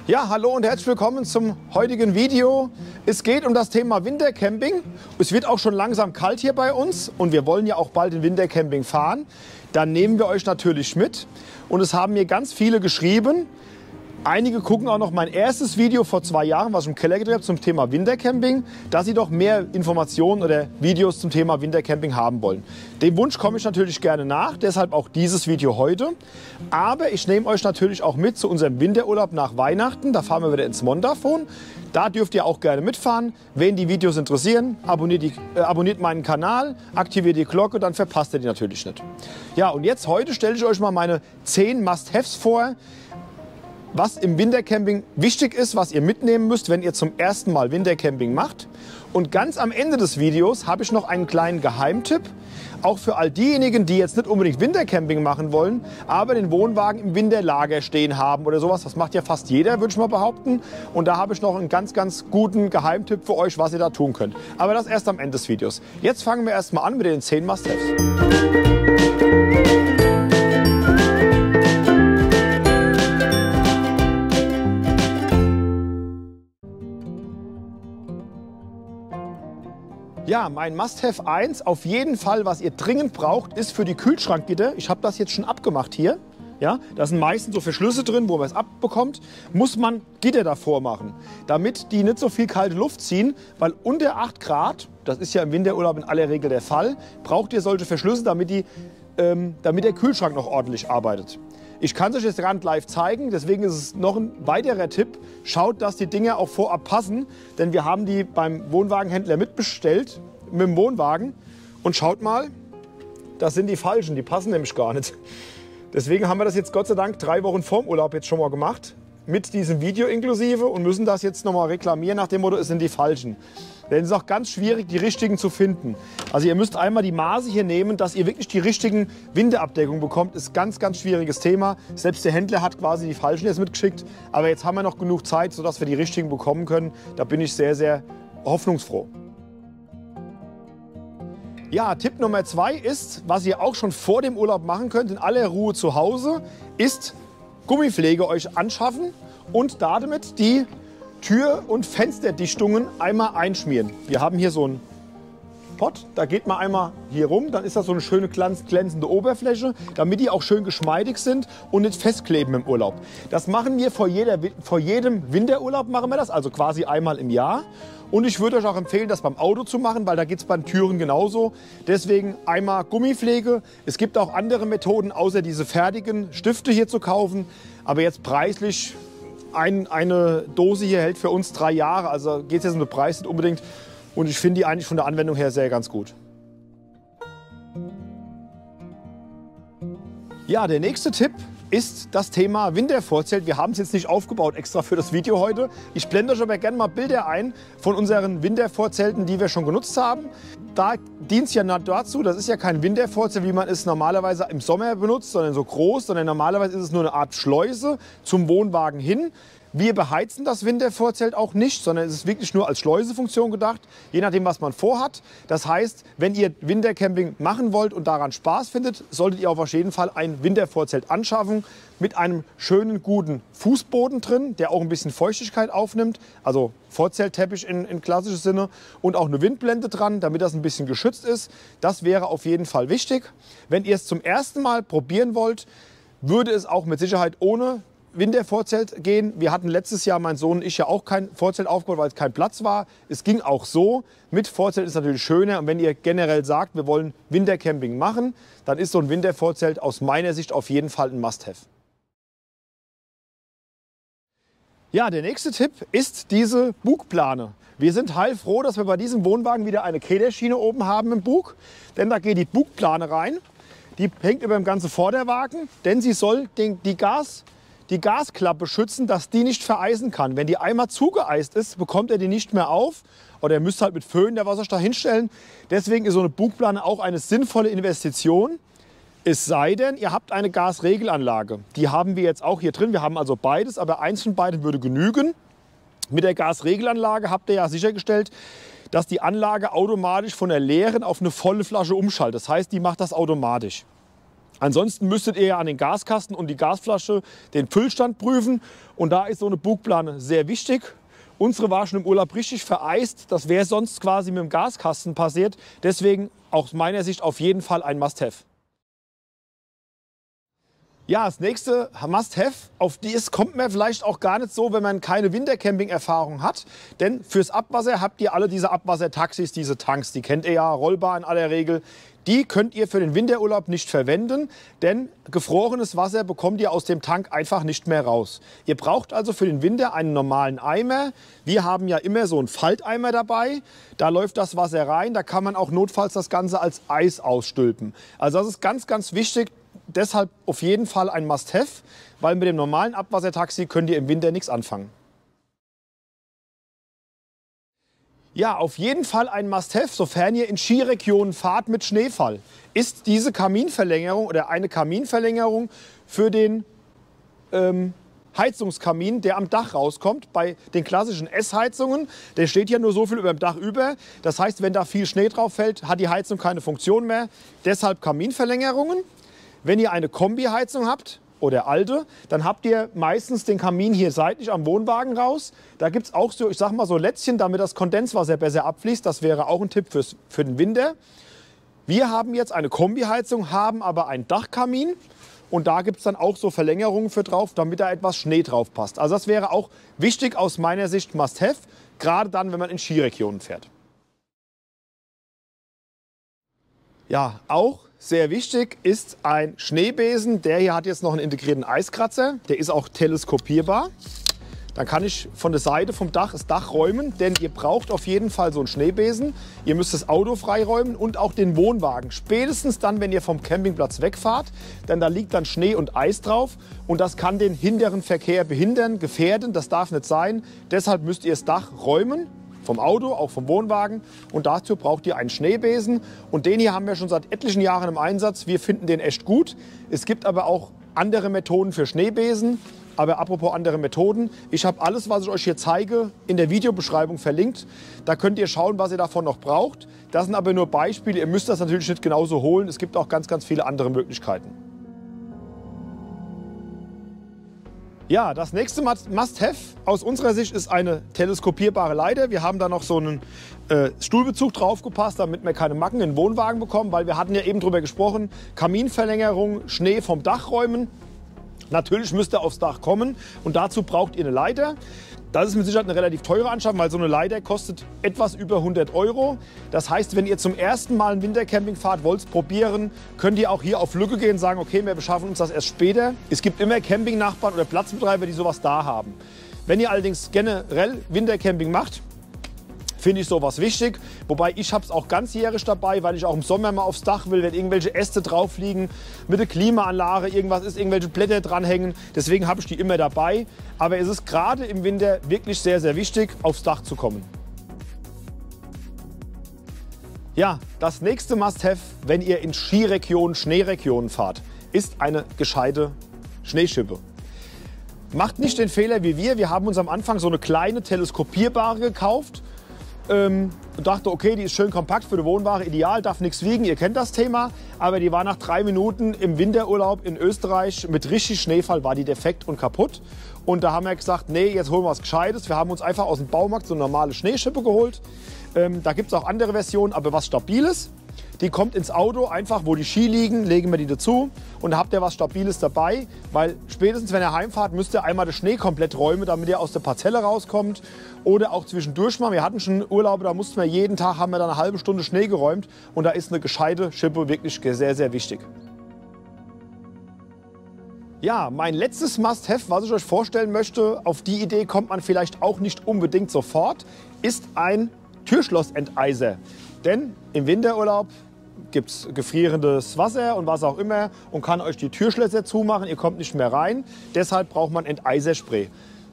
Ja, hallo und herzlich willkommen zum heutigen Video. Es geht um das Thema Wintercamping. Es wird auch schon langsam kalt hier bei uns und wir wollen ja auch bald in Wintercamping fahren. Dann nehmen wir euch natürlich mit. Und es haben mir ganz viele geschrieben. Einige gucken auch noch mein erstes Video vor 2 Jahren, was ich im Keller gedreht habe, zum Thema Wintercamping, dass sie doch mehr Informationen oder Videos zum Thema Wintercamping haben wollen. Dem Wunsch komme ich natürlich gerne nach, deshalb auch dieses Video heute. Aber ich nehme euch natürlich auch mit zu unserem Winterurlaub nach Weihnachten. Da fahren wir wieder ins Montafon. Da dürft ihr auch gerne mitfahren. Wen die Videos interessieren, abonniert meinen Kanal, aktiviert die Glocke, dann verpasst ihr die natürlich nicht. Ja, und jetzt heute stelle ich euch mal meine 10 Must-Haves vor, was im Wintercamping wichtig ist, was ihr mitnehmen müsst, wenn ihr zum ersten Mal Wintercamping macht. Und ganz am Ende des Videos habe ich noch einen kleinen Geheimtipp, auch für all diejenigen, die jetzt nicht unbedingt Wintercamping machen wollen, aber den Wohnwagen im Winterlager stehen haben oder sowas. Das macht ja fast jeder, würde ich mal behaupten. Und da habe ich noch einen ganz, ganz guten Geheimtipp für euch, was ihr da tun könnt. Aber das erst am Ende des Videos. Jetzt fangen wir erst mal an mit den 10 Must-Haves. Ja, mein Must-Have 1, auf jeden Fall, was ihr dringend braucht, ist für die Kühlschrankgitter. Ich habe das jetzt schon abgemacht hier. Ja, da sind meistens so Verschlüsse drin, wo man es abbekommt. Muss man Gitter davor machen, damit die nicht so viel kalte Luft ziehen. Weil unter 8 Grad, das ist ja im Winterurlaub in aller Regel der Fall, braucht ihr solche Verschlüsse, damit der Kühlschrank noch ordentlich arbeitet. Ich kann es euch jetzt gerade live zeigen, deswegen ist es noch ein weiterer Tipp. Schaut, dass die Dinger auch vorab passen, denn wir haben die beim Wohnwagenhändler mitbestellt, mit dem Wohnwagen. Und schaut mal, das sind die falschen, die passen nämlich gar nicht. Deswegen haben wir das jetzt Gott sei Dank 3 Wochen vorm Urlaub jetzt schon mal gemacht, mit diesem Video inklusive, und müssen das jetzt noch mal reklamieren nach dem Motto, es sind die falschen. Denn es ist auch ganz schwierig, die richtigen zu finden. Also ihr müsst einmal die Maße hier nehmen, dass ihr wirklich die richtigen Winterabdeckungen bekommt. Ist ein ganz, ganz schwieriges Thema. Selbst der Händler hat quasi die falschen jetzt mitgeschickt. Aber jetzt haben wir noch genug Zeit, sodass wir die richtigen bekommen können. Da bin ich sehr, sehr hoffnungsfroh. Ja, Tipp Nummer 2 ist, was ihr auch schon vor dem Urlaub machen könnt, in aller Ruhe zu Hause, ist Gummipflege euch anschaffen und damit die Tür- und Fensterdichtungen einmal einschmieren. Wir haben hier so einen Pott, da geht man einmal hier rum, dann ist das so eine schöne glänzende Oberfläche, damit die auch schön geschmeidig sind und nicht festkleben im Urlaub. Das machen wir vor jedem Winterurlaub, machen wir das, also quasi einmal im Jahr. Und ich würde euch auch empfehlen, das beim Auto zu machen, weil da geht es bei den Türen genauso. Deswegen einmal Gummipflege. Es gibt auch andere Methoden, außer diese fertigen Stifte hier zu kaufen. Aber jetzt preislich, eine Dose hier hält für uns 3 Jahre. Also geht es jetzt um den Preis nicht unbedingt. Und ich finde die eigentlich von der Anwendung her sehr ganz gut. Ja, der nächste Tipp ist das Thema Wintervorzelt. Wir haben es jetzt nicht aufgebaut extra für das Video heute. Ich blende euch aber gerne mal Bilder ein von unseren Wintervorzelten, die wir schon genutzt haben. Da dient es ja dazu, das ist ja kein Wintervorzelt, wie man es normalerweise im Sommer benutzt, sondern so groß, sondern normalerweise ist es nur eine Art Schleuse zum Wohnwagen hin. Wir beheizen das Wintervorzelt auch nicht, sondern es ist wirklich nur als Schleusefunktion gedacht, je nachdem, was man vorhat. Das heißt, wenn ihr Wintercamping machen wollt und daran Spaß findet, solltet ihr auf jeden Fall ein Wintervorzelt anschaffen mit einem schönen, guten Fußboden drin, der auch ein bisschen Feuchtigkeit aufnimmt, also Vorzeltteppich in klassischem Sinne, und auch eine Windblende dran, damit das ein bisschen geschützt ist. Das wäre auf jeden Fall wichtig. Wenn ihr es zum ersten Mal probieren wollt, würde es auch mit Sicherheit ohne Wintervorzelt gehen. Wir hatten letztes Jahr, mein Sohn und ich, ja auch kein Vorzelt aufgebaut, weil es kein Platz war. Es ging auch so. Mit Vorzelt ist es natürlich schöner. Und wenn ihr generell sagt, wir wollen Wintercamping machen, dann ist so ein Wintervorzelt aus meiner Sicht auf jeden Fall ein Must-Have. Ja, der nächste Tipp ist diese Bugplane. Wir sind heilfroh, dass wir bei diesem Wohnwagen wieder eine Kederschiene oben haben im Bug. Denn da geht die Bugplane rein. Die hängt über dem ganzen Vorderwagen, denn sie soll die Gasklappe schützen, dass die nicht vereisen kann. Wenn die einmal zugeeist ist, bekommt er die nicht mehr auf. Oder ihr müsst halt mit Föhn der Wasserstoff hinstellen. Deswegen ist so eine Bugplane auch eine sinnvolle Investition. Es sei denn, ihr habt eine Gasregelanlage. Die haben wir jetzt auch hier drin. Wir haben also beides, aber eins von beiden würde genügen. Mit der Gasregelanlage habt ihr ja sichergestellt, dass die Anlage automatisch von der leeren auf eine volle Flasche umschaltet. Das heißt, die macht das automatisch. Ansonsten müsstet ihr ja an den Gaskasten und die Gasflasche den Füllstand prüfen. Und da ist so eine Bugplane sehr wichtig. Unsere war schon im Urlaub richtig vereist. Das wäre sonst quasi mit dem Gaskasten passiert. Deswegen aus meiner Sicht auf jeden Fall ein Must-Have. Ja, das nächste Must-Have, auf das kommt man vielleicht auch gar nicht so, wenn man keine Wintercamping-Erfahrung hat. Denn fürs Abwasser habt ihr alle diese Abwassertaxis, diese Tanks, die kennt ihr ja, rollbar in aller Regel. Die könnt ihr für den Winterurlaub nicht verwenden, denn gefrorenes Wasser bekommt ihr aus dem Tank einfach nicht mehr raus. Ihr braucht also für den Winter einen normalen Eimer. Wir haben ja immer so einen Falteimer dabei. Da läuft das Wasser rein, da kann man auch notfalls das Ganze als Eis ausstülpen. Also das ist ganz, ganz wichtig. Deshalb auf jeden Fall ein Must-Have, weil mit dem normalen Abwassertaxi könnt ihr im Winter nichts anfangen. Ja, auf jeden Fall ein Must-Have, sofern ihr in Skiregionen fahrt mit Schneefall, ist diese Kaminverlängerung oder eine Kaminverlängerung für den Heizungskamin, der am Dach rauskommt. Bei den klassischen S-Heizungen, der steht ja nur so viel über dem Dach über. Das heißt, wenn da viel Schnee drauf fällt, hat die Heizung keine Funktion mehr. Deshalb Kaminverlängerungen. Wenn ihr eine Kombiheizung habt oder alte, dann habt ihr meistens den Kamin hier seitlich am Wohnwagen raus. Da gibt es auch so, ich sag mal so Lätzchen, damit das Kondenswasser besser abfließt. Das wäre auch ein Tipp für den Winter. Wir haben jetzt eine Kombiheizung, haben aber einen Dachkamin. Und da gibt es dann auch so Verlängerungen für drauf, damit da etwas Schnee drauf passt. Also das wäre auch wichtig aus meiner Sicht Must-Have, gerade dann, wenn man in Skiregionen fährt. Ja, auch sehr wichtig ist ein Schneebesen. Der hier hat jetzt noch einen integrierten Eiskratzer. Der ist auch teleskopierbar. Dann kann ich von der Seite vom Dach das Dach räumen, denn ihr braucht auf jeden Fall so einen Schneebesen. Ihr müsst das Auto freiräumen und auch den Wohnwagen. Spätestens dann, wenn ihr vom Campingplatz wegfahrt, denn da liegt dann Schnee und Eis drauf und das kann den hinteren Verkehr behindern, gefährden. Das darf nicht sein. Deshalb müsst ihr das Dach räumen. Vom Auto, auch vom Wohnwagen. Und dazu braucht ihr einen Schneebesen. Und den hier haben wir schon seit etlichen Jahren im Einsatz. Wir finden den echt gut. Es gibt aber auch andere Methoden für Schneebesen. Aber apropos andere Methoden, ich habe alles, was ich euch hier zeige, in der Videobeschreibung verlinkt. Da könnt ihr schauen, was ihr davon noch braucht. Das sind aber nur Beispiele. Ihr müsst das natürlich nicht genauso holen. Es gibt auch ganz, ganz viele andere Möglichkeiten. Ja, das nächste Must-Have aus unserer Sicht ist eine teleskopierbare Leiter. Wir haben da noch so einen Stuhlbezug draufgepasst, damit wir keine Macken in den Wohnwagen bekommen, weil wir hatten ja eben drüber gesprochen, Kaminverlängerung, Schnee vom Dach räumen. Natürlich müsst ihr aufs Dach kommen und dazu braucht ihr eine Leiter. Das ist mit Sicherheit eine relativ teure Anschaffung, weil so eine Leiter kostet etwas über 100 €. Das heißt, wenn ihr zum ersten Mal ein Wintercamping fahrt, wollt es probieren, könnt ihr auch hier auf Lücke gehen und sagen, okay, wir beschaffen uns das erst später. Es gibt immer Campingnachbarn oder Platzbetreiber, die sowas da haben. Wenn ihr allerdings generell Wintercamping macht, finde ich sowas wichtig. Wobei ich habe es auch ganzjährig dabei, weil ich auch im Sommer mal aufs Dach will, wenn irgendwelche Äste drauf liegen, mit der Klimaanlage irgendwas ist, irgendwelche Blätter dranhängen. Deswegen habe ich die immer dabei. Aber es ist gerade im Winter wirklich sehr, sehr wichtig, aufs Dach zu kommen. Ja, das nächste Must-Have, wenn ihr in Skiregionen, Schneeregionen fahrt, ist eine gescheite Schneeschippe. Macht nicht den Fehler wie wir. Wir haben uns am Anfang so eine kleine teleskopierbare gekauft. Und dachte, okay, die ist schön kompakt für die Wohnware, ideal, darf nichts wiegen, ihr kennt das Thema. Aber die war nach 3 Minuten im Winterurlaub in Österreich mit richtig Schneefall, war die defekt und kaputt. Und da haben wir gesagt, nee, jetzt holen wir was Gescheites. Wir haben uns einfach aus dem Baumarkt so eine normale Schneeschippe geholt. Da gibt es auch andere Versionen, aber was Stabiles. Die kommt ins Auto, einfach wo die Ski liegen, legen wir die dazu und da habt ihr was Stabiles dabei. Weil spätestens, wenn ihr heimfahrt, müsst ihr einmal den Schnee komplett räumen, damit ihr aus der Parzelle rauskommt. Oder auch zwischendurch mal. Wir hatten schon Urlaube, da mussten wir jeden Tag, haben wir dann eine halbe Stunde Schnee geräumt. Und da ist eine gescheite Schippe wirklich sehr, sehr wichtig. Ja, mein letztes Must-Have, was ich euch vorstellen möchte, auf die Idee kommt man vielleicht auch nicht unbedingt sofort, ist ein Türschlossenteiser. Denn im Winterurlaub gibt es gefrierendes Wasser und was auch immer und kann euch die Türschlösser zumachen, ihr kommt nicht mehr rein. Deshalb braucht man Enteiserspray.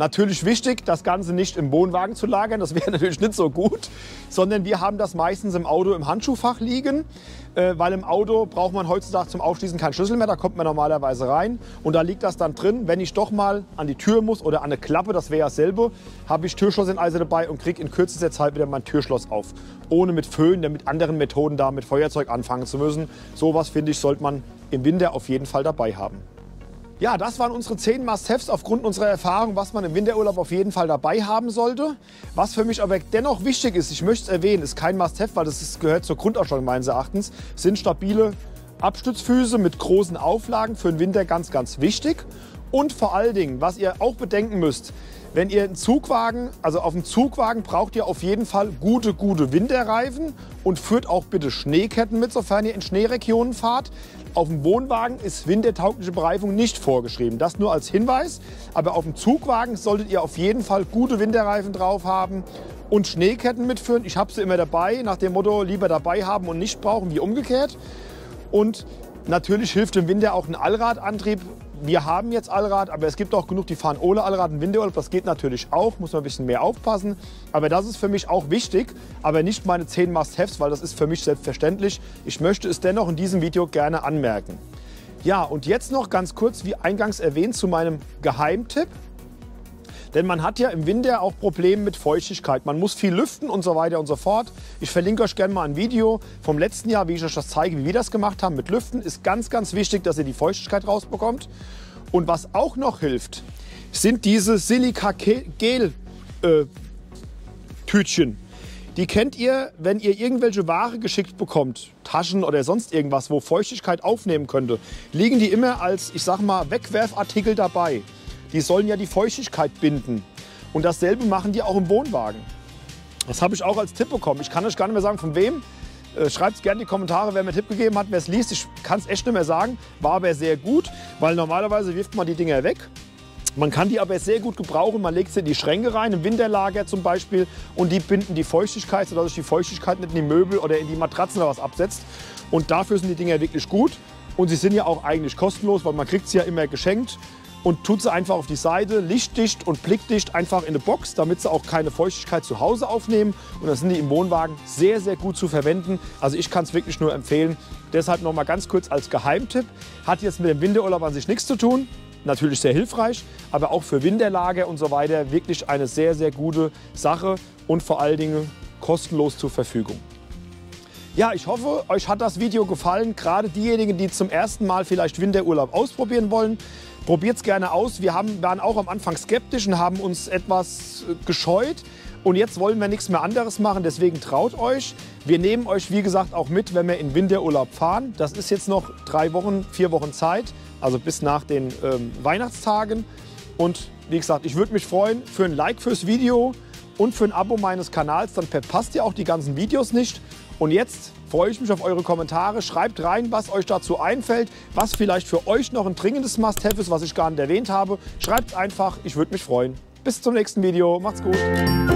Natürlich wichtig, das Ganze nicht im Wohnwagen zu lagern, das wäre natürlich nicht so gut, sondern wir haben das meistens im Auto im Handschuhfach liegen, weil im Auto braucht man heutzutage zum Aufschließen keinen Schlüssel mehr, da kommt man normalerweise rein und da liegt das dann drin. Wenn ich doch mal an die Tür muss oder an eine Klappe, das wäre ja dasselbe, habe ich Türschlosseneise dabei und kriege in kürzester Zeit wieder mein Türschloss auf. Ohne mit Föhn, mit anderen Methoden da mit Feuerzeug anfangen zu müssen. Sowas, finde ich, sollte man im Winter auf jeden Fall dabei haben. Ja, das waren unsere 10 Must-Haves aufgrund unserer Erfahrung, was man im Winterurlaub auf jeden Fall dabei haben sollte. Was für mich aber dennoch wichtig ist, ich möchte es erwähnen, ist kein Must-Have, weil das gehört zur Grundausstattung meines Erachtens, sind stabile Abstützfüße mit großen Auflagen für den Winter ganz, ganz wichtig. Und vor allen Dingen, was ihr auch bedenken müsst, wenn ihr einen Zugwagen, also auf dem Zugwagen braucht ihr auf jeden Fall gute Winterreifen und führt auch bitte Schneeketten mit, sofern ihr in Schneeregionen fahrt. Auf dem Wohnwagen ist wintertaugliche Bereifung nicht vorgeschrieben. Das nur als Hinweis. Aber auf dem Zugwagen solltet ihr auf jeden Fall gute Winterreifen drauf haben und Schneeketten mitführen. Ich habe sie immer dabei, nach dem Motto lieber dabei haben und nicht brauchen, wie umgekehrt. Und natürlich hilft im Winter auch ein Allradantrieb. Wir haben jetzt Allrad, aber es gibt auch genug, die fahren ohne Allrad im Winterurlaub. Das geht natürlich auch, muss man ein bisschen mehr aufpassen. Aber das ist für mich auch wichtig, aber nicht meine 10 Must-Haves, weil das ist für mich selbstverständlich. Ich möchte es dennoch in diesem Video gerne anmerken. Ja, und jetzt noch ganz kurz, wie eingangs erwähnt, zu meinem Geheimtipp. Denn man hat ja im Winter auch Probleme mit Feuchtigkeit. Man muss viel lüften und so weiter und so fort. Ich verlinke euch gerne mal ein Video vom letzten Jahr, wie ich euch das zeige, wie wir das gemacht haben mit Lüften. Ist ganz, ganz wichtig, dass ihr die Feuchtigkeit rausbekommt. Und was auch noch hilft, sind diese Silika-Gel-Tütchen. Die kennt ihr, wenn ihr irgendwelche Ware geschickt bekommt, Taschen oder sonst irgendwas, wo Feuchtigkeit aufnehmen könnte, liegen die immer als, ich sag mal, Wegwerfartikel dabei. Die sollen ja die Feuchtigkeit binden. Und dasselbe machen die auch im Wohnwagen. Das habe ich auch als Tipp bekommen. Ich kann euch gar nicht mehr sagen, von wem. Schreibt es gerne in die Kommentare, wer mir einen Tipp gegeben hat, wer es liest. Ich kann es echt nicht mehr sagen. War aber sehr gut, weil normalerweise wirft man die Dinger weg. Man kann die aber sehr gut gebrauchen. Man legt sie in die Schränke rein, im Winterlager zum Beispiel. Und die binden die Feuchtigkeit, sodass sich die Feuchtigkeit nicht in die Möbel oder in die Matratzen oder was absetzt. Und dafür sind die Dinger wirklich gut. Und sie sind ja auch eigentlich kostenlos, weil man kriegt sie ja immer geschenkt. Und tut sie einfach auf die Seite, lichtdicht und blickdicht, einfach in eine Box, damit sie auch keine Feuchtigkeit zu Hause aufnehmen. Und dann sind die im Wohnwagen sehr, sehr gut zu verwenden. Also ich kann es wirklich nur empfehlen. Deshalb noch mal ganz kurz als Geheimtipp. Hat jetzt mit dem Winterurlaub an sich nichts zu tun. Natürlich sehr hilfreich, aber auch für Winterlager und so weiter wirklich eine sehr, sehr gute Sache und vor allen Dingen kostenlos zur Verfügung. Ja, ich hoffe, euch hat das Video gefallen. Gerade diejenigen, die zum ersten Mal vielleicht Winterurlaub ausprobieren wollen. Probiert es gerne aus. Wir waren auch am Anfang skeptisch und haben uns etwas gescheut. Und jetzt wollen wir nichts mehr anderes machen, deswegen traut euch. Wir nehmen euch, wie gesagt, auch mit, wenn wir in Winterurlaub fahren. Das ist jetzt noch 3 Wochen, 4 Wochen Zeit, also bis nach den Weihnachtstagen. Und wie gesagt, ich würde mich freuen für ein Like fürs Video und für ein Abo meines Kanals. Dann verpasst ihr auch die ganzen Videos nicht. Und jetzt freue ich mich auf eure Kommentare. Schreibt rein, was euch dazu einfällt, was vielleicht für euch noch ein dringendes Must-Have ist, was ich gar nicht erwähnt habe. Schreibt einfach, ich würde mich freuen. Bis zum nächsten Video. Macht's gut.